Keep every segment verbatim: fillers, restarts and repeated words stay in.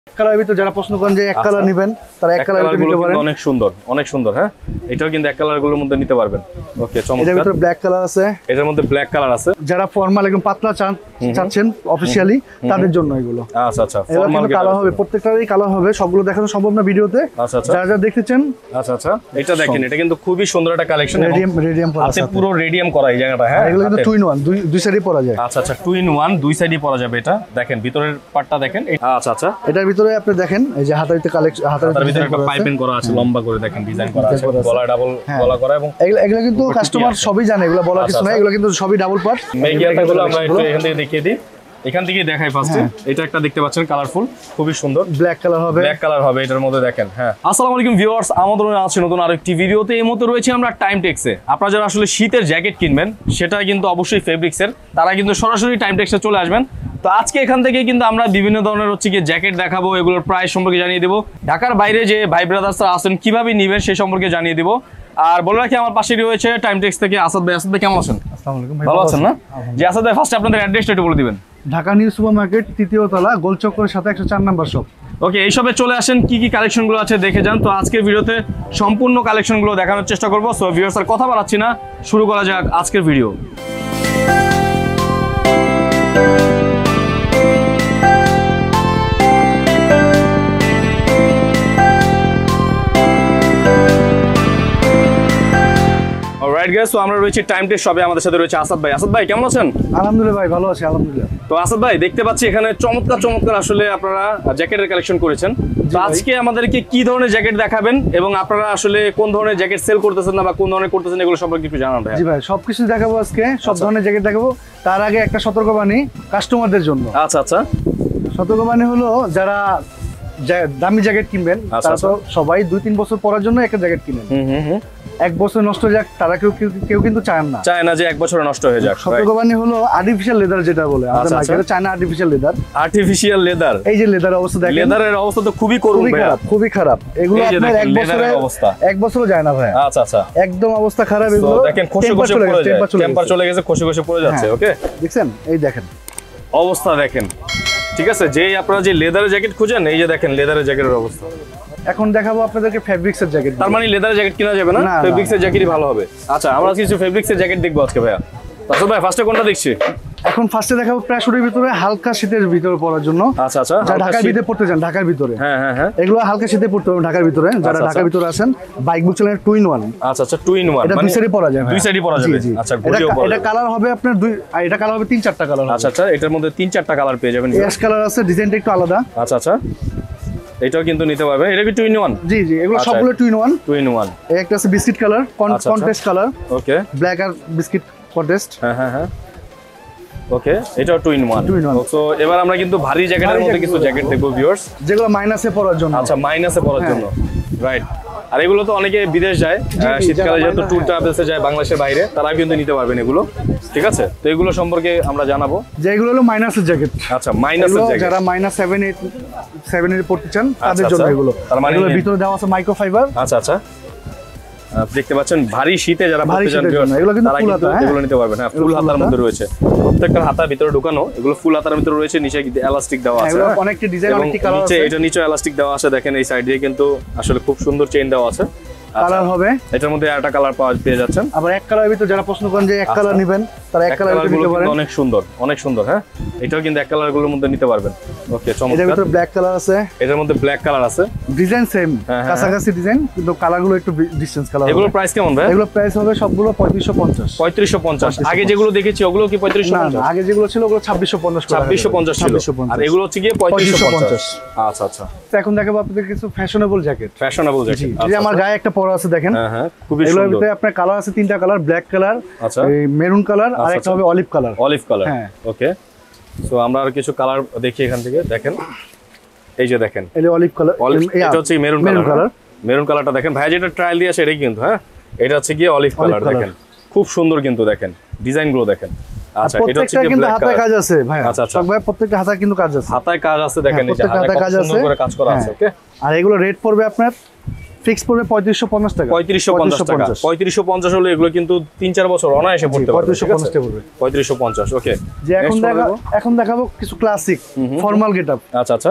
Colour ভিতর যারা প্রশ্ন করেন যে এক কালার নেবেন তারা এক কালার নিতে পারেন। অনেক সুন্দর অনেক সুন্দর। হ্যাঁ, এটাও কিন্তু এক কালার গুলোর মধ্যে নিতে পারবেন। ওকে, চমৎকার। এটার ভিতর ব্ল্যাক কালার আছে, এটার মধ্যে ব্ল্যাক কালার আছে। যারা ফর্মাল একদম পাতলা চান চাচ্ছেন অফিশিয়ালি তাদের জন্য এগুলো। আচ্ছা আচ্ছা, ফর্মাল কালার হবে, প্রত্যেকটারই কালার হবে, সবগুলো দেখানো সম্ভব না ভিডিওতে। আচ্ছা আচ্ছা, যারা যারা দেখতেছেন। আচ্ছা আচ্ছা, এটা দেখেন, এটা কিন্তু খুবই সুন্দর একটা কালেকশন। রেডিয়াম রেডিয়াম করা আছে, পুরো রেডিয়াম করা এই জায়গাটা। হ্যাঁ, এগুলো কিন্তু টু ইন ওয়ান, দুই দুই সাইডে পরা যায়। আচ্ছা আচ্ছা, টু ইন ওয়ান, দুই সাইডে পরা যাবে। এটা দেখেন ভিতরের পার্টটা দেখেন। আচ্ছা আচ্ছা, এটার ভিতরে আপনি দেখেন এই যে হাতারিতে কালেকশন, হাতার ভিতরে একটা পাইপিং করা আছে, লম্বা করে দেখেন ডিজাইন করা আছে, গলা ডাবল গলা করা। এবং এগুলো এগুলো কিন্তু কাস্টমার সবই জানে, এগুলো বলার কিছু নাই, এগুলো কিন্তু সবই ডাবল পার্ট। মেগিয়াটাগুলো আমরা একটু এখান থেকে দেখিয়ে দিই, এখান থেকে দেখাই ফার্স্টে। এটা একটা দেখতে পাচ্ছেন কালারফুল, খুবই সুন্দর ব্ল্যাক কালার হবে, ব্ল্যাক কালার হবে এটার মধ্যে দেখেন। হ্যাঁ, আসসালামু আলাইকুম ভিউয়ার্স, আমাদের আছে নতুন আরেকটি ভিডিওতে। এই মতো রয়েছে আমরা টাইম টেক্সে। আপনারা যারা আসলে শীতের জ্যাকেট কিনবেন, সেটা কিন্তু অবশ্যই ফেব্রিক্সের, তারা কিন্তু সরাসরি টাইম টেক্সে চলে আসবেন। তো আজকে এখান থেকে কিন্তু আমরা বিভিন্ন ধরনের হচ্ছে কি জ্যাকেট দেখাবো, এগুলোর প্রাইস সম্পর্কে জানিয়ে দেবো। ঢাকার বাইরে যে ভাই ব্রাদার্সরা আছেন কিভাবে নিবেন সে সম্পর্কে জানিয়ে দেবো। আর বলে রাখি আমার পাশে রয়েছে টাইম টেক্স থেকে আসাদ ভাই। আসাদ ভাই কেমন আছেন? আসসালামু আলাইকুম ভাই, ভালো আছেন না? জি আসাদ ভাই, ফার্স্টে আপনাদের অ্যাড্রেসটা একটু বলে দিবেন। ঢাকা নিউ সুপার মার্কেট, তৃতীয় তলা, গোলচক্করের সাথে একশো চার নাম্বার শপ। ওকে, এই সবে চলে আসেন, কি কি কালেকশনগুলো আছে দেখে যান। তো আজকের ভিডিওতে সম্পূর্ণ কালেকশনগুলো দেখানোর চেষ্টা করবো। সো ভিউয়ার্স আর কথা বাড়াচ্ছি না, শুরু করা যাক আজকের ভিডিও। অলরাইট গাইস, তো আমরা রয়েছি টাইম টেক্স শপে, আমাদের সাথে রয়েছে আসাদ ভাই। আসাদ ভাই কেমন আছেন? আলহামদুলিল্লাহ ভাই, ভালো আছি আলহামদুলিল্লাহ। তো আসাদ ভাই, দেখতে পাচ্ছি এখানে চমৎকার চমৎকার আসলে আপনারা জ্যাকেটের কালেকশন করেছেন। তো আজকে আমাদেরকে কি ধরনের জ্যাকেট দেখাবেন এবং আপনারা আসলে কোন ধরনের জ্যাকেট সেল করতেছেন না বা কোন ধরনের করতেছেন এগুলো সম্পর্কে একটু জানান ভাই। জি ভাই, সবকিছু দেখাবো আজকে, সব ধরনের জ্যাকেট দেখাবো। তার আগে একটা সতর্কবাণী কাস্টমারদের জন্য। আচ্ছা আচ্ছা, সতর্কবাণী হলো যারা দামি জ্যাকেট কিনবেন তারা তো সবাই দুই তিন বছর পরার জন্য একটা জ্যাকেট কিনেন। এক বছর নষ্ট হয়ে যাক তারা কেউ কেউ কিন্তু চায় না, চায় না যে এক বছরে নষ্ট হয়ে যাক। সতর্কবাণী হলো আর্টিফিশিয়াল লেদার, যেটা বলে আমাদের মার্কেটে China artificial leather. Artificial leather, এই যে লেদার অবস্থা দেখেন, লেদারের অবস্থা তো খুবই করুণ ভাই, খুবই খারাপ। এগুলো আপনার এক বছরে অবস্থা এক বছরও যায় না ভাই। আচ্ছা আচ্ছা, একদম অবস্থা খারাপ। এগুলো দেখেন খসে খসে পড়ে যায়, টেম্পার চলে গেছে, খসে খসে পড়ে যাচ্ছে। ওকে, দেখছেন, এই দেখেন অবস্থা দেখেন। ঠিক আছে, যেই আপনারা যে লেদারের জ্যাকেট খুঁজেন, এই যে দেখেন লেদারের জ্যাকেটের অবস্থা। এখন দেখাবো আপনাদেরকে ফেব্রিক্সের জ্যাকেট। তার মানে লেদারের জ্যাকেট কিনা যাবে না, ফেব্রিক্সের জ্যাকেটই ভালো হবে। আচ্ছা, আমরা কিছু ফেব্রিক্সের জ্যাকেট দেখবো আজকে ভাইয়া। আচ্ছা ভাই, ফার্স্টে কোনটা দেখছি? এখন ফার্স্টে দেখাবো প্যারাশুটের ভিতরে হালকা শীতের ভিতরে পরার জন্য। আচ্ছা আচ্ছা, ঢাকার ভিতরে পড়তে চান, ঢাকার ভিতরে। হ্যাঁ হ্যাঁ হ্যাঁ, এগুলো হালকা শীতে পড়তে হবে ঢাকার ভিতরে, যারা ঢাকার ভিতরে আছেন। বাইক বুক চালানোর টু ইন ওয়ান। আচ্ছা আচ্ছা, টু ইন ওয়ান, এটা দুই সাইডে পরা যাবে, দুই সাইডে পরা যাবে। আচ্ছা, এটা কালার হবে আপনার দুই, আর এটা কালার হবে তিন চারটা কালার। আচ্ছা আচ্ছা, এটার মধ্যে তিন চারটা কালার পেয়ে যাবেন। অ্যাশ কালার আছে, ডিজাইনটা একটু আলাদা। আচ্ছা আচ্ছা, এটাও কিন্তু নিতে পারবে। এটা কি টু ইন ওয়ান? জি জি, এগুলো সবগুলো two in one. Two in one. এই একটা আছে biscuit colour, contrast colour. Okay, black আর বিস্কিট কন্ট্রাস্ট। হ্যাঁ হ্যাঁ হ্যাঁ, ওকে, এটাও টু ইন ওয়ান। সো এবার আমরা কিন্তু ভারী জ্যাকেটের মধ্যে কিছু জ্যাকেট দেখবো ভিউয়ার্স, যেগুলো মাইনাসে পরার জন্য। আচ্ছা, মাইনাসে পরার জন্য, রাইট। আর এগুলো তো অনেকে বিদেশ যায়, শীতকালে যেহেতু ট্যুর ট্রাভেলসে যায় বাংলাদেশের বাইরে, তারা কিন্তু নিতে পারবেন এগুলো। ঠিক আছে, তো এগুলো সম্পর্কে আমরা জানাবো যে এগুলো হলো মাইনাসের জ্যাকেট। আচ্ছা, মাইনাসের জ্যাকেট, যারা মাইনাস সেভেন এইট সেভেন এর পড়তে চান তাদের জন্য এগুলো। তার মানে এগুলোর ভিতরে দেওয়া আছে মাইক্রো ফাইবার। আচ্ছা আচ্ছা, দেখতে পাচ্ছেন ভারী শীতে যারা পড়তে চান এগুলো কিন্তু ফুল হাতা, এগুলো নিতে পারবেন। হ্যাঁ, ফুল হাতার মধ্যে রয়েছে, প্রত্যেকটা হাতার ভিতরে ঢোকানো। এগুলো ফুল হাতার ভিতরে রয়েছে, নিচে এলাস্টিক দেওয়া আছে, অনেকটা ডিজাইন, অনেকটা কালার আছে। এটা নিচে এলাস্টিক দেওয়া আছে, দেখেন এই সাইড দিয়ে কিন্তু আসলে খুব সুন্দর চেইন দেওয়া আছে। কালার হবে, এটার মধ্যে একটা কালার পাওয়া পেয়ে যাচ্ছেন। আবার এক কালারের ভিতর যারা প্রশ্ন করেন যে এক কালার নেবেন, তারা এক কালার নিতে পারেন। অনেক সুন্দর, অনেক সুন্দর। হ্যাঁ, এটাও কিন্তু এক কালার গুলোর মধ্যে নিতে পারবেন। ওকে, চমৎকার। এটার ভিতরে ব্ল্যাক কালার আছে, এটার মধ্যে ব্ল্যাক কালার আছে, ডিজাইন সেম, কাছাকাছি ডিজাইন, কিন্তু কালারগুলো একটু ডিসটেন্স কালার। এগুলোর প্রাইস কেমন ভাই? এগুলো প্রাইস হবে সবগুলো পঁয়ত্রিশশো পঞ্চাশ। পঁয়ত্রিশশো পঞ্চাশ। আগে যেগুলো দেখেছি ওগুলো কি পঁয়ত্রিশশো পঞ্চাশ? না, আগে যেগুলো ছিল ওগুলো ছাব্বিশশো পঞ্চাশ। ছাব্বিশশো পঞ্চাশ ছিল, আর এগুলো হচ্ছে গিয়ে পঁয়ত্রিশশো পঞ্চাশ। আচ্ছা আচ্ছা, এখন দেখাবো আপনাদের কিছু ফ্যাশনেবল জ্যাকেট। ফ্যাশনেবল জ্যাকেট, এই যে আমার গায়ে একটা পরা আছে দেখেন। হ্যাঁ হ্যাঁ, খুবই সুন্দর। এগুলোর ভিতরে আপনার কালার আছে তিনটা কালার, ব্ল্যাক কালার, আচ্ছা, এই মেরুন কালার, আর একটা হবে অলিভ কালার। অলিভ কালার, হ্যাঁ। ওকে, সো আমরা আর কিছু কালার দেখি এখান থেকে। দেখেন এই যে দেখেন, এই অলিভ কালার, এটা হচ্ছে মেরুন কালার। মেরুন কালারটা দেখেন, ভাই যেটা ট্রায়াল দিয়েছে এটাই কিন্তু। হ্যাঁ, এটা হচ্ছে গিয়ে অলিভ কালার। দেখেন খুব সুন্দর কিন্তু, দেখেন ডিজাইন গুলো দেখেন। আচ্ছা, এটা হচ্ছে কি ব্ল্যাক কালার। হাতায় কাজ আছে ভাই। আচ্ছা আচ্ছা, সব ভাই প্রত্যেকটা হাতায় কিন্তু কাজ আছে, হাতায় কাজ আছে। দেখেন এই যে হাতায় কাজ আছে, সুন্দর করে কাজ করা আছে। ওকে, আর এগুলো রেট পড়বে আপনার ফিক্স পড়বে পঁয়ত্রিশশো পঞ্চাশ টাকা। পঁয়ত্রিশশো পঞ্চাশ টাকা। পঁয়ত্রিশশো পঞ্চাশ হলে এগুলো কিন্তু তিন চার বছর অনায়াসে পড়তে পারবে। পঁয়ত্রিশশো পঞ্চাশ। ওকে, যে এখন দেখাবো এখন দেখাবো কিছু ক্লাসিক ফর্মাল গেটআপ। আচ্ছা আচ্ছা,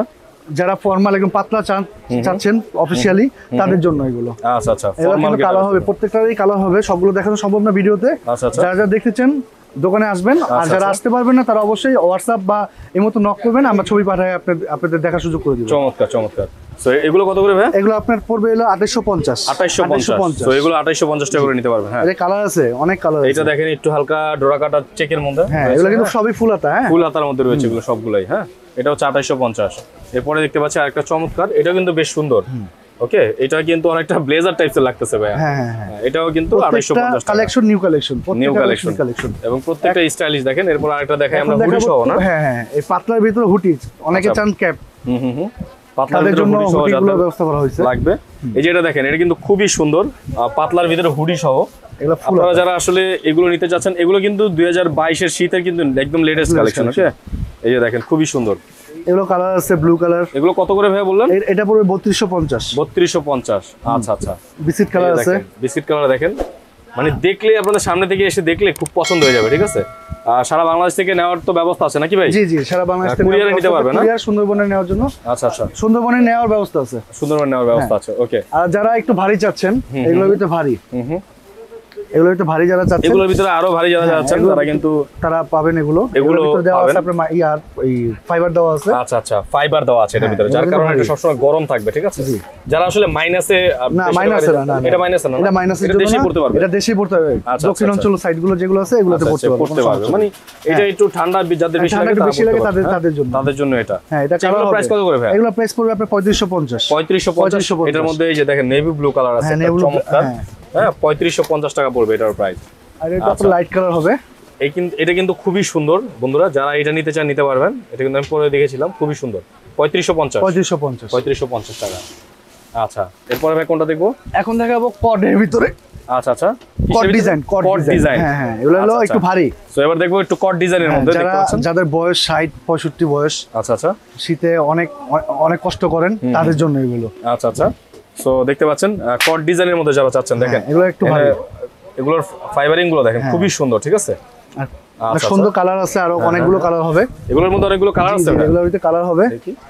যারা ফর্মাল একদম পাতলা চান চাচ্ছেন অফিশিয়ালি তাদের জন্য এগুলো। আচ্ছা আচ্ছা, ফর্মাল কালার হবে, প্রত্যেকটারই কালার হবে, সবগুলো দেখানো সম্ভব না ভিডিওতে। আচ্ছা আচ্ছা, যারা যারা দেখতেছেন দোকানে আসবেন, আর যারা আসতে পারবেন না তারা অবশ্যই হোয়াটসঅ্যাপ বা এই মতো নক করবেন, আমরা ছবি পাঠাই আপনাদের আপনাদের দেখার সুযোগ করে দিব। চমৎকার চমৎকার। সো এগুলো কত করে ভাই? এগুলো আপনার পড়বে হলো আঠাইশশো পঞ্চাশ। আঠাইশশো পঞ্চাশ। সো এগুলো আঠাইশশো পঞ্চাশ টাকা করে নিতে পারবেন। হ্যাঁ, এর কালার আছে, অনেক কালার আছে। এটা দেখেন একটু হালকা ডোরা কাটা চেকের মধ্যে। হ্যাঁ, এগুলো কিন্তু সবই ফুল হাতা। হ্যাঁ, ফুল হাতার মধ্যে রয়েছে এগুলো সবগুলাই। হ্যাঁ, এটা হচ্ছে আঠাইশশো পঞ্চাশ। এরপরে দেখতে পাচ্ছি আরেকটা চমৎকার, এটা কিন্তু বেশ সুন্দর। ওকে, এটা কিন্তু অনেকটা ব্লেজার টাইপের লাগতেছে ভাই। হ্যাঁ হ্যাঁ, এটাও কিন্তু আঠাইশশো পঞ্চাশ টাকা। Collection new collection, new collection collection এবং প্রত্যেকটা স্টাইলিশ দেখেন। এরপর আরেকটা দেখাই আমরা হুডি সহ না। হ্যাঁ হ্যাঁ, এই পাতলার ভিতরে হুডি, অনেকে চান ক্যাপ। হুম হুম হুম, পাতলার জন্য হুডিগুলো ব্যবস্থা করা হয়েছে লাগবে। এই যে এটা দেখেন, এটা কিন্তু খুবই সুন্দর, পাতলার ভিতরে হুডি সহ। এগুলো ফুল, আপনারা যারা আসলে এগুলো নিতে চাচ্ছেন, এগুলো কিন্তু দুই হাজার বাইশের শীতের কিন্তু একদম লেটেস্ট কালেকশন। ওকে, এই যে দেখেন খুবই সুন্দর। এগুলো কালার আছে, ব্লু কালার। এগুলো কত করে ভাই বললেন? এটা পড়বে বত্রিশশো পঞ্চাশ। বত্রিশশো পঞ্চাশ। আচ্ছা আচ্ছা, বিস্কিট কালার আছে। বিস্কিট কালার দেখেন, মানে দেখলে আপনাদের সামনে থেকে এসে দেখলে খুব পছন্দ হয়ে যাবে। ঠিক আছে, আর সারা বাংলাদেশ থেকে নেওয়ার তো ব্যবস্থা আছে নাকি ভাই? জি জি, সারা বাংলাদেশ থেকে কুরিয়ারে নিতে পারবেন না? কুরিয়ার সুন্দরবনে নেওয়ার জন্য। আচ্ছা আচ্ছা, সুন্দরবনে নেওয়ার ব্যবস্থা আছে। সুন্দরবনে নেওয়ার ব্যবস্থা আছে। ওকে, আর যারা একটু ভারী চাচ্ছেন, এগুলোর ভিতরে ভারী, হুম হুম, এগুলোর ভিতরে ভারী যারা চাচ্ছেন, এগুলোর ভিতরে আরো ভারী যারা যাচ্ছেন তারা কিন্তু তারা পাবেন। এগুলো এগুলো ভিতরে দেওয়া আছে আপনার ইয়ার এই ফাইবার দেওয়া আছে। আচ্ছা আচ্ছা, ফাইবার দেওয়া আছে এর ভিতরে, যার কারণে এটা সবসময় গরম থাকবে। ঠিক আছে, যারা আসলে মাইনাসে, না মাইনাসে না, এটা মাইনাসে না, এটা মাইনাসে, এটা দেশি পড়তে পারবে, এটা দেশি পড়তে পারবে। দক্ষিণ অঞ্চল সাইড গুলো যেগুলো আছে এগুলোতে পড়তে পারবে। মানে এটা একটু ঠান্ডা যাদের বেশি লাগে বেশি লাগে তাদের তাদের জন্য তাদের জন্য এটা। হ্যাঁ, এটা কালার প্রাইস কত করে ভাই? এগুলো প্রাইস পড়বে আপনার পঁয়ত্রিশশো পঞ্চাশ। পঁয়ত্রিশশো পঞ্চাশ। এটার মধ্যে এই যে দেখেন নেভি ব্লু কালার আছে, চমৎকার। হ্যাঁ, পঁয়ত্রিশশো পঞ্চাশ টাকা পড়বে এটার প্রাইস। আর এটা তো লাইট কালার হবে। এই কিন্তু এটা কিন্তু খুবই সুন্দর বন্ধুরা, যারা এটা নিতে চান নিতে পারবেন। এটা কিন্তু আমি পরে দেখেছিলাম, খুবই সুন্দর। পঁয়ত্রিশশো পঞ্চাশ। পঁয়ত্রিশশো পঞ্চাশ। পঁয়ত্রিশশো পঞ্চাশ টাকা। আচ্ছা, এরপরে ভাই কোনটা দেখবো? এখন দেখাবো কটের ভিতরে। আচ্ছা আচ্ছা, কট ডিজাইন, কট ডিজাইন। হ্যাঁ হ্যাঁ, এগুলো হলো একটু ভারী। সো এবার দেখবো একটু কট ডিজাইনের মধ্যে। দেখতে পাচ্ছেন যাদের বয়স ষাট পঁয়ষট্টি বয়স, আচ্ছা আচ্ছা, শীতে অনেক অনেক কষ্ট করেন, তাদের জন্য এগুলো। আচ্ছা আচ্ছা, সো দেখতে পাচ্ছেন কট ডিজাইনের মধ্যে যারা চাচ্ছেন দেখেন, এগুলো একটু ভারী। এগুলোর ফাইবারিং গুলো দেখেন খুবই সুন্দর। ঠিক আছে, আচ্ছা, সুন্দর কালার আছে, আরো অনেকগুলো কালার হবে এগুলোর মধ্যে, অনেকগুলো কালার আছে। এগুলোর ভিতরে কালার হবে।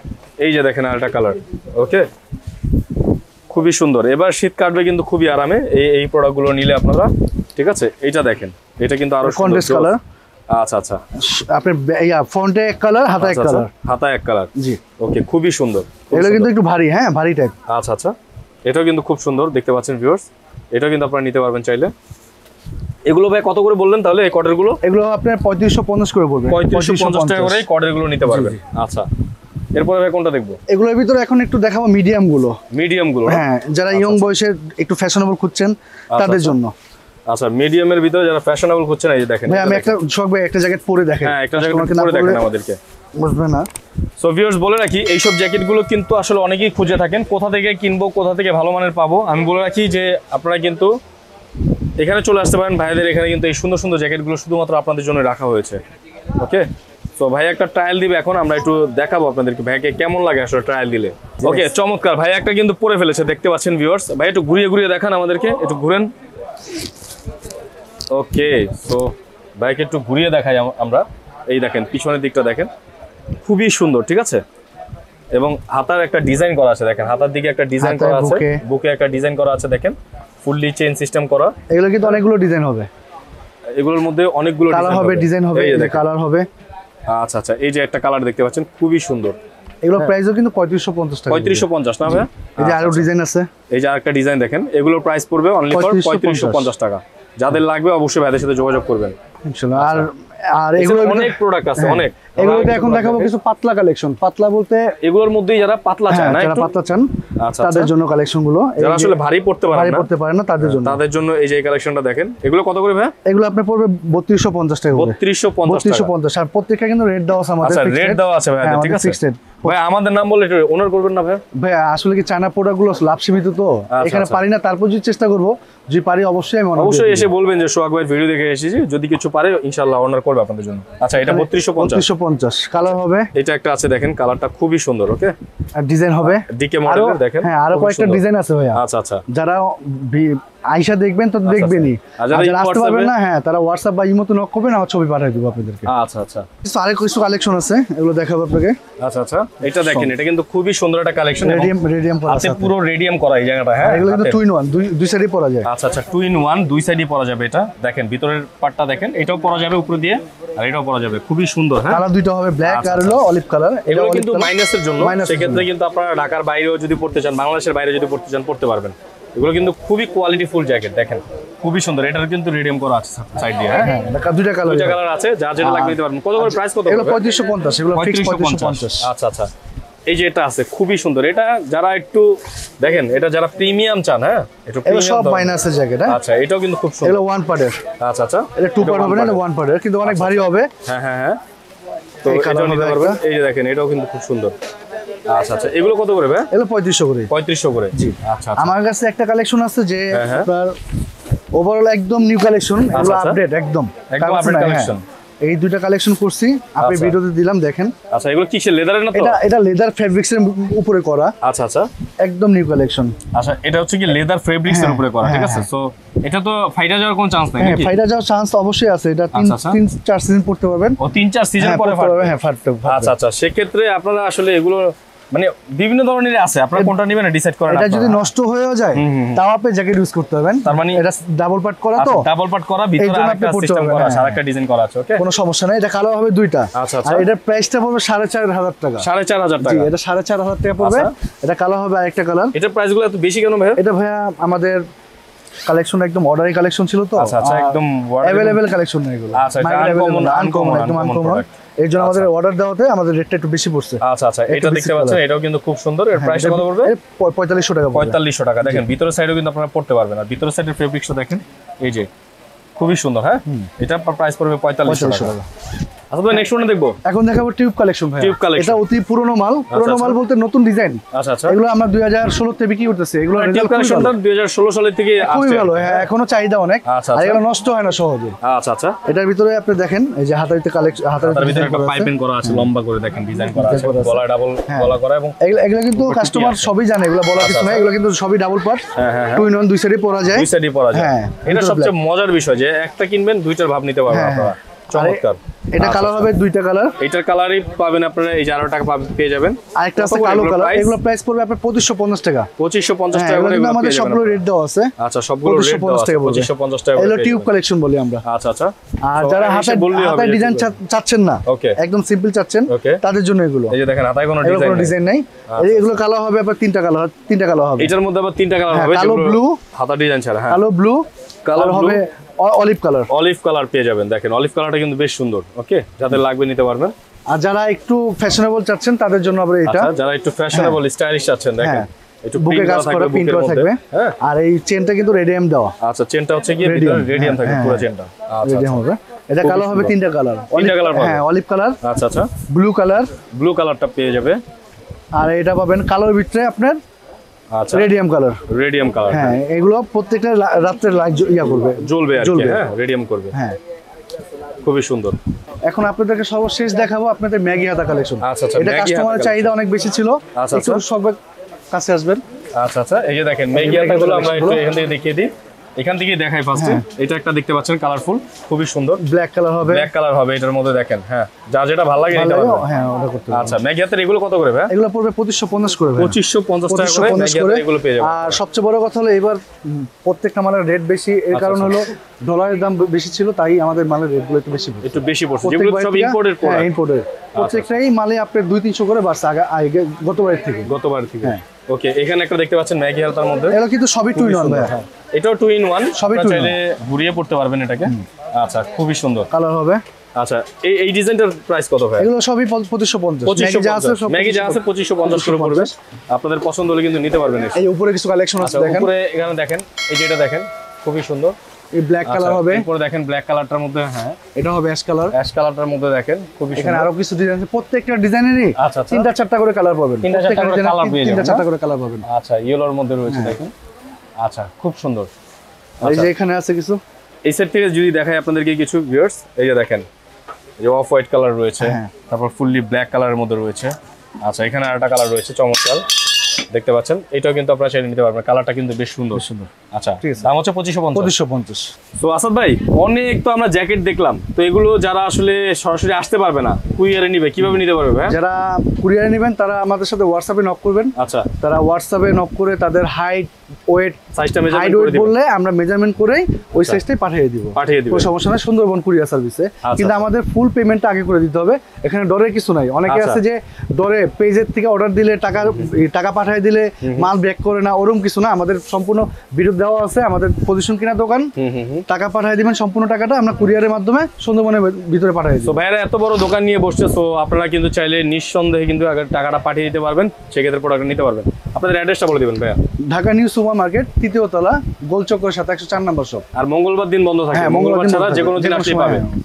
এই যে দেখেন আরেকটা কালার। ওকে, খুবই সুন্দর। এবার শীত কাটবে কিন্তু খুবই আরামে এই এই প্রোডাক্টগুলো নিলে আপনারা। ঠিক আছে, এইটা দেখেন, এটা কিন্তু আরো কন্ট্রাস্ট কালার। আচ্ছা আচ্ছা, আপনার ইয়া ফ্রন্টে এক কালার, হাতায় এক কালার। হাতায় এক কালার, জি। ওকে, খুবই সুন্দর। এগুলো কিন্তু একটু ভারী। হ্যাঁ, ভারী টাইপ। আচ্ছা আচ্ছা, এটাও কিন্তু খুব সুন্দর দেখতে পাচ্ছেন ভিউয়ার্স। এটাও কিন্তু আপনারা নিতে পারবেন চাইলে। এগুলো ভাই কত করে বললেন তাহলে এই কটের গুলো? এগুলো আপনার পঁয়ত্রিশশো পঞ্চাশ করে পড়বে। পঁয়ত্রিশশো পঞ্চাশ টাকা করে কটের গুলো নিতে পারবেন। আচ্ছা, এরপরে ভাই কোনটা দেখবো? এগুলোর ভিতরে এখন একটু দেখাবো মিডিয়াম গুলো। মিডিয়াম গুলো, হ্যাঁ, যারা ইয়ং বয়সের একটু ফ্যাশনেবল খুঁজছেন তাদের জন্য। আচ্ছা, মিডিয়ামের ভিতরে যারা ফ্যাশনেবল খুঁজছেন, এই যে দেখেন ভাই আমি একটা শখ ভাই একটা জ্যাকেট পরে দেখেন। হ্যাঁ, একটা জ্যাকেট পরে দেখেন আমাদেরকে, বুঝবে না। সো ভিউয়ার্স বলে রাখি, এইসব জ্যাকেটগুলো কিন্তু আসলে অনেকেই খুঁজে থাকেন, কোথা থেকে কিনবো, কোথা থেকে ভালো মানের পাবো। আমি বলে রাখি যে আপনারা কিন্তু এখানে চলে আসতে পারেন ভাইদের এখানে, কিন্তু এই সুন্দর সুন্দর জ্যাকেটগুলো শুধুমাত্র আপনাদের জন্য রাখা হয়েছে। ওকে, তো ভাই একটা ট্রায়াল দিবে এখন, আমরা একটু দেখাবো আপনাদেরকে ভাইকে কেমন লাগে আসলে ট্রায়াল দিলে। ওকে, চমৎকার। ভাই একটা কিন্তু পরে ফেলেছে, দেখতে পাচ্ছেন ভিউয়ার্স। ভাই একটু ঘুরিয়ে ঘুরিয়ে দেখান আমাদেরকে, একটু ঘুরেন। ওকে, সো ভাইকে একটু ঘুরিয়ে দেখাই আমরা। এই দেখেন পিছনের দিকটা দেখেন, খুবই সুন্দর। ঠিক আছে, এবং হাতার একটা ডিজাইন করা আছে দেখেন, হাতার দিকে একটা ডিজাইন করা আছে, বুকে একটা ডিজাইন করা আছে দেখেন, ফুললি চেইন সিস্টেম করা। এগুলো কিন্তু অনেকগুলো ডিজাইন হবে, এগুলোর মধ্যে অনেকগুলো কালার হবে, ডিজাইন হবে, এই যে কালার হবে। আচ্ছা আচ্ছা, এই যে একটা কালার দেখতে পাচ্ছেন, খুবই সুন্দর। এগুলোর প্রাইসও কিন্তু পঁয়ত্রিশশো পঞ্চাশ টাকা। পঁয়ত্রিশশো পঞ্চাশ না ভাই? এই যে আরো ডিজাইন আছে, এই যে আরেকটা ডিজাইন দেখেন, এগুলোর প্রাইস পড়বে অনলি ফর পঁয়ত্রিশশো পঞ্চাশ টাকা। যাদের লাগবে অবশ্যই ভাইদের সাথে যোগাযোগ করবেন ইনশাআল্লাহ। আর আর এগুলো অনেক প্রোডাক্ট আছে, অনেক। এগুলোতে এখন দেখাবো কিছু পাতলা কালেকশন। পাতলা বলতে এগুলোর মধ্যেই যারা পাতলা চায় না, যারা পাতলা চান তাদের জন্য কালেকশন গুলো, যারা আসলে ভারী পড়তে পারে না, ভারী পড়তে পারে না তাদের জন্য, তাদের জন্য এই যে কালেকশনটা দেখেন। এগুলো কত করে ভাই? এগুলো আপনি পড়বে বত্রিশশো পঞ্চাশ টাকা। বত্রিশশো পঞ্চাশ। আর প্রত্যেকটা কিন্তু রেট দেওয়া আছে আমাদের। আচ্ছা, রেট দেওয়া আছে ভাই, ঠিক আছে। ভাই আমাদের নাম বলে ওনার করবেন না ভাই? ভাই আসলে কি চায়না প্রোডাক্ট গুলো লাভ সীমিত, তো এখানে পারি না, তারপর যদি চেষ্টা করব, যদি পারি অবশ্যই আমি অবশ্যই এসে বলবেন যে সোহাগ ভাইয়ের ভিডিও দেখে এসেছি, যদি কিছু পারে ইনশাআল্লাহ অনার করবে আপনাদের জন্য। আচ্ছা, এটা বত্রিশশো পঞ্চাশ কালার হবে। এটা একটা আছে দেখেন, কালারটা খুবই সুন্দর। ওকে, আর ডিজাইন হবে ডিকে মডেলের দেখেন। হ্যাঁ, আরো কয়েকটা ডিজাইন আছে ভাই। আচ্ছা আচ্ছা, যারা আইসা দেখবেন তো দেখবেনই, আর যারা আসতে পারবেন না হ্যাঁ তারা হোয়াটসঅ্যাপ বা ইমোতে নক করবেন, আমার ছবি পাঠিয়ে দেব আপনাদেরকে। আচ্ছা আচ্ছা, কিছু আরেক কিছু কালেকশন আছে, এগুলো দেখাবো আপনাকে। আচ্ছা আচ্ছা, এটা দেখেন, এটা কিন্তু খুবই সুন্দর একটা কালেকশন, রেডিয়াম রেডিয়াম পরা আছে, পুরো রেডিয়াম করা এই জায়গাটা। হ্যাঁ, এগুলো কিন্তু টু ইন ওয়ান, দুই দুই সাইডে পরা যায়। আচ্ছা আচ্ছা, টু ইন ওয়ান, দুই সাইডে পরা যাবে। এটা দেখেন ভিতরের পার্টটা দেখেন, এটাও পরা যাবে উপরে দিয়ে, আর এটাও পরা যাবে, খুবই সুন্দর। হ্যাঁ, কালার দুটো হবে ব্ল্যাক আর হলো অলিভ কালার। এগুলো কিন্তু মাইনাসের জন্য, সেক্ষেত্রে কিন্তু আপনারা ঢাকার বাইরেও যদি পড়তে চান, বাংলাদেশের বাইরে যদি পড়তে চান পড়তে পারবেন। এগুলো কিন্তু খুবই কোয়ালিটি ফুল জ্যাকেট, দেখেন খুবই সুন্দর। এটার কিন্তু রেডিয়াম করা আছে সাইড দিয়ে। হ্যাঁ, দুইটা কালার, দুইটা কালার আছে, যা যেটা লাগবে নিতে পারবেন। কত করে প্রাইস কত? এগুলো পঁয়ত্রিশশো পঞ্চাশ, এগুলো ফিক্স পঁয়ত্রিশশো পঞ্চাশ। আচ্ছা আচ্ছা, এই যে এটা আছে খুবই সুন্দর। এটা যারা একটু দেখেন, এটা যারা প্রিমিয়াম চান, হ্যাঁ একটু প্রিমিয়াম, সব মাইনাসের জ্যাকেট। হ্যাঁ, আচ্ছা, এটাও কিন্তু খুব সুন্দর। এগুলো ওয়ান পার্টের। আচ্ছা আচ্ছা, এটা টু পার্ট হবে না, এটা ওয়ান পার্টের, কিন্তু অনেক ভারী হবে। হ্যাঁ হ্যাঁ হ্যাঁ, তো এটাও নিতে পারবেন। এই যে দেখেন, এটাও কিন্তু খুব সুন্দর। আচ্ছা আচ্ছা, এগুলো কত করে ভাই? এগুলো পঁয়ত্রিশশো করে। পঁয়ত্রিশশো করে, জি। আচ্ছা, আমার কাছে একটা কালেকশন আছে যে আপনার ওভারঅল একদম নিউ কালেকশন, এগুলো আপডেট একদম একদম আপডেট কালেকশন। এই দুইটা কালেকশন করছি, আপনি ভিডিওতে দিলাম দেখেন। আচ্ছা, এগুলো কিসের, লেদারের না তো? এটা এটা লেদার ফেব্রিক্স এর উপরে করা। আচ্ছা আচ্ছা, একদম নিউ কালেকশন। আচ্ছা, এটা হচ্ছে কি লেদার ফেব্রিক্স এর উপরে করা, ঠিক আছে। সো এটা তো ফাইটা যাওয়ার কোনো চান্স নাই নাকি? ফাইটা যাওয়ার চান্স অবশ্যই আছে, এটা তিন তিন চার সিজন পড়তে পারবেন। ও তিন চার সিজন পরে ফাটবে? হ্যাঁ, ফাটবে। আচ্ছা আচ্ছা, সেক্ষেত্রে আপনারা আসলে এগুলো মানে বিভিন্ন ধরনের আছে, আপনারা কোনটা নেবেন ডিসাইড করেন। এটা যদি নষ্ট হয়েও যায় তাও আপনি জ্যাকেট ইউজ করতে পারবেন। তার মানে এটা ডাবল পার্ট করা, তো ডাবল পার্ট করা, ভিতরে আরেকটা সিস্টেম করা আছে, আরেকটা ডিজাইন করা আছে। ওকে, কোনো সমস্যা নাই। এটা কালার হবে দুইটা। আচ্ছা আচ্ছা, আর এটার প্রাইসটা পড়বে সাড়ে চার হাজার টাকা। সাড়ে চার হাজার টাকা, এটা সাড়ে চার হাজার টাকা পড়বে। এটা কালার হবে আরেকটা কালার। এটার প্রাইসগুলো এত বেশি কেন ভাই? এটা ভাইয়া আমাদের কালেকশন একদম অর্ডারি কালেকশন ছিল তো। আচ্ছা আচ্ছা, একদম अवेलेबल কালেকশন না এগুলো। আচ্ছা, আনকমন আনকমন একদম আনকমন। এই জন্য আমাদের অর্ডার দেওয়াতে আমাদের রেটটা একটু বেশি পড়ছে। আচ্ছা আচ্ছা, এটা দেখতে পাচ্ছেন, এটাও কিন্তু খুব সুন্দর। এর প্রাইস কত পড়বে? পঁয়তাল্লিশশো টাকা। পঁয়তাল্লিশশো টাকা। দেখেন ভিতরের সাইডেও কিন্তু আপনারা পড়তে পারবেন, আর ভিতরের সাইডের ফেব্রিক্সটা দেখেন, এই যে খুবই সুন্দর। হ্যাঁ, এটা প্রাইস পড়বে পঁয়তাল্লিশশো টাকা। আচ্ছা ভাই, নেক্সট ওয়ান দেখবো। এখন দেখাবো টিউব কালেকশন ভাই। টিউব কালেকশন, এটা অতি পুরনো মাল। পুরনো মাল বলতে নতুন ডিজাইন। আচ্ছা আচ্ছা, এগুলো আমরা দুই হাজার ষোলো তে বিক্রি করতেছি। এগুলো টিউব কালেকশনটা দুই হাজার ষোলো সালের থেকে খুবই ভালো। হ্যাঁ, এখনো চাহিদা অনেক। আচ্ছা, আর এগুলো নষ্ট হয় না সহজে। আচ্ছা আচ্ছা, এটার ভিতরে আপনি দেখেন, এই যে হাতারিতে কালেকশন, হাতারিতে ভিতরে একটা পাইপিং করা আছে, লম্বা করে দেখেন ডিজাইন করা আছে, গলা ডাবল গলা করা, এবং এগুলো এগুলো কিন্তু কাস্টমার সবই জানে, এগুলো বলার কিছু নাই। এগুলো কিন্তু সবই ডাবল পার্ট। হ্যাঁ হ্যাঁ, টু ইন ওয়ান, দুই সাইডে পরা যায়। দুই সাইডে পরা যায়। হ্যাঁ, এটা সবচেয়ে মজার বিষয় যে একটা কিনবেন দুইটার ভাব নিতে পারবেন আপনারা। চমৎকার। এটা কালার হবে দুইটা কালার। এটার কালারই পাবেন আপনারা, এই যে আরো টাকা পেয়ে যাবেন। আরেকটা আছে কালো কালার, এগুলো প্রাইস পড়বে আপনার পঁচিশশো পঞ্চাশ টাকা। পঁচিশশো পঞ্চাশ টাকা করে এগুলো আমাদের সবগুলো রেট দেওয়া আছে। আচ্ছা, সবগুলো রেট দেওয়া আছে পঁচিশশো পঞ্চাশ টাকা। এগুলো টিউব কালেকশন বলি আমরা। আচ্ছা আচ্ছা, আর যারা হাতে হাতে ডিজাইন চাচ্ছেন না, ওকে, একদম সিম্পল চাচ্ছেন, তাদের জন্য এগুলো। এই যে দেখেন, হাতায় কোনো ডিজাইন কোনো ডিজাইন নাই। এগুলো কালার হবে আপনার তিনটা কালার, তিনটা কালার হবে। এটার মধ্যে আবার তিনটা কালার হবে, কালো ব্লু, হাতা ডিজাইন ছাড়া। হ্যাঁ, কালো ব্লু, কালার হবে অলিভ কালার। অলিভ কালার পেয়ে যাবেন। দেখেন অলিভ কালারটা কিন্তু বেশ সুন্দর। ওকে, যাদের লাগবে নিতে পারবেন। আর যারা একটু ফ্যাশনেবল চাচ্ছেন তাদের জন্য আবার এটা। আচ্ছা, যারা একটু ফ্যাশনেবল স্টাইলিশ চাচ্ছেন, দেখেন একটু বুকে কাজ করা প্রিন্ট করা থাকবে। হ্যাঁ, আর এই চেনটা কিন্তু রেডিয়াম দেওয়া। আচ্ছা, চেনটা হচ্ছে কি ভিতরে রেডিয়াম থাকবে, পুরো চেনটা। আচ্ছা, রেডিয়াম হবে। এটা কালার হবে তিনটা কালার। তিনটা কালার পাবেন। হ্যাঁ, অলিভ কালার, আচ্ছা আচ্ছা, ব্লু কালার, ব্লু কালারটা পেয়ে যাবে। আর এটা পাবেন কালোর ভিতরে আপনার আচ্ছা, রেডিয়াম কালার। রেডিয়াম কালার, হ্যাঁ, এগুলো প্রত্যেকটা রাত্রে লাইট ইয়া করবে, জ্বলবে আর কি। হ্যাঁ, রেডিয়াম করবে। হ্যাঁ, খুবই সুন্দর। এখন আপনাদেরকে সর্বশেষ দেখাবো আপনাদের ম্যাগি হাতা কালেকশন। আচ্ছা আচ্ছা, এটা কাস্টমারের চাহিদা অনেক বেশি ছিল। আচ্ছা, একটু সবার কাছে আসবেন। আচ্ছা আচ্ছা, এই যে দেখেন ম্যাগি হাতাগুলো আমরা একটু এখান থেকে দেখিয়ে দিই। এখান থেকে দেখাই ফার্স্টে। এটা একটা দেখতে পাচ্ছেন কালারফুল, খুবই সুন্দর। ব্ল্যাক কালার হবে, ব্ল্যাক কালার হবে এটার মধ্যে। দেখেন, হ্যাঁ, যা যেটা ভালো লাগে নিতে পারবেন। হ্যাঁ, ওটা করতে পারবেন। আচ্ছা, ম্যাগি হাতের এগুলো কত করে ভাই? এগুলো পড়বে পঁচিশশো পঞ্চাশ করে ভাই। পঁচিশশো পঞ্চাশ টাকা করে ম্যাগি হাতের এগুলো পেয়ে যাবেন। আর সবচেয়ে বড় কথা হলো এবার প্রত্যেকটা মালের রেট বেশি। এর কারণ হলো ডলারের দাম বেশি ছিল, তাই আমাদের মালের রেটগুলো একটু বেশি পড়ছে। একটু বেশি পড়ছে, যেগুলো সব ইম্পোর্টেড প্রোডাক্ট। হ্যাঁ, ইম্পোর্টেড। প্রত্যেকটাই মালে আপনার দুই তিনশো করে বাড়ছে আগে গতবারের থেকে। গতবার থেকে। হ্যাঁ, ওকে, এখানে একটা দেখতে পাচ্ছেন ম্যাগি হাতার মধ্যে। এগুলো কিন্তু সবই টু ইন ওয়ান ভাই। হ্যাঁ, এটাও টু ইন ওয়ান, সবই টু ইন ওয়ান। চাইলে ঘুরিয়ে পড়তে পারবেন এটাকে। আচ্ছা, খুবই সুন্দর কালার হবে। আচ্ছা, এই এই ডিজাইনটার প্রাইস কত ভাই? এগুলো সবই পঁচিশশো পঞ্চাশ। ম্যাগি যা আছে সব ম্যাগি যা আছে পঁচিশশো পঞ্চাশ করে পড়বে। আপনাদের পছন্দ হলে কিন্তু নিতে পারবেন। এই উপরে কিছু কালেকশন আছে দেখেন। উপরে এখানে দেখেন, এই যে এটা দেখেন, খুবই সুন্দর। এই ব্ল্যাক কালার হবে। উপরে দেখেন ব্ল্যাক কালারটার মধ্যে। হ্যাঁ, এটা হবে অ্যাশ কালার। অ্যাশ কালারটার মধ্যে দেখেন, খুবই সুন্দর। এখানে আরো কিছু ডিজাইন আছে, প্রত্যেকটা ডিজাইনেরই আচ্ছা আচ্ছা তিনটা চারটা করে কালার পাবেন। তিনটা চারটা করে কালার পেয়ে যাবেন। তিনটা চারটা করে কালার পাবেন। আচ্ছা, ইয়েলোর মধ্যে রয়েছে দেখেন। আচ্ছা, খুব সুন্দর। এই যে এখানে আছে কিছু। এই সেট থেকে যদি দেখাই আপনাদেরকে কিছু ভিউয়ার্স, এই যে দেখেন, এই যে অফ হোয়াইট কালার রয়েছে, তারপর ফুললি ব্ল্যাক কালারের মধ্যে রয়েছে। আচ্ছা, এখানে আরেকটা কালার রয়েছে চমৎকার। দেখতে পাচ্ছেন এটাও কিন্তু আপনারা চাইলে নিতে পারবেন, কালারটা কিন্তু বেশ সুন্দর সুন্দর। আচ্ছা ঠিক আছে। দাম হচ্ছে পঁচিশশো পঞ্চাশ। পঁচিশশো পঞ্চাশ। তো আসাদ ভাই অনেক তো আমরা জ্যাকেট দেখলাম, তো এগুলো যারা আসলে সরাসরি আসতে পারবে না কুরিয়ারে নিবে কিভাবে নিতে পারবে ভাই? যারা কুরিয়ারে নেবেন তারা আমাদের সাথে হোয়াটসঅ্যাপে নক করবেন। আচ্ছা তারা হোয়াটসঅ্যাপে নক করে তাদের হাইট ওয়েট সাইজটা হাইট মেজারমেন্ট করে ওয়েট দিবেন, বললে আমরা মেজারমেন্ট করেই ওই আচ্ছা। সাইজটাই পাঠিয়ে দিব। পাঠিয়ে দিবেন, কোনো সমস্যা নাই, সুন্দরবন কুরিয়ার সার্ভিসে। কিন্তু আমাদের ফুল পেমেন্টটা আগে করে দিতে হবে, এখানে ডরের কিছু নাই। অনেকে আচ্ছা। আছে যে ডরে পেজের থেকে অর্ডার দিলে টাকা টাকা পাঠিয়ে দিলে মাল ব্যাক করে না, ওরকম কিছু না। আমাদের সম্পূর্ণ বিরূপ দেওয়া আছে, আমাদের পজিশন কিনা দোকান, হুম হুম হুম। টাকা পাঠিয়ে দিবেন সম্পূর্ণ টাকাটা আমরা কুরিয়ারের মাধ্যমে সুন্দরবনের ভিতরে পাঠিয়ে তো দিব। ভাইরা এত বড় দোকান নিয়ে বসছে, তো আপনারা কিন্তু চাইলে নিঃসন্দেহে কিন্তু আগে টাকাটা পাঠিয়ে দিতে পারবেন, সেক্ষেত্রে প্রোডাক্ট নিতে পারবেন। আপনাদের অ্যাড্রেসটা বলে দিবেন ভাইয়া। ঢাকা নিউ সুপার মার্কেট, তৃতীয় তলা, গোলচক্করের সাথে একশো চার নম্বর শপ। আর মঙ্গলবার দিন বন্ধ থাকে, হ্যাঁ, মঙ্গলবার মঙ্গলবার দিন ছাড়া বন্ধ যে কোনো থাকে, দিন যে কোনো আপনি সময়, পাবেন। হ্যাঁ।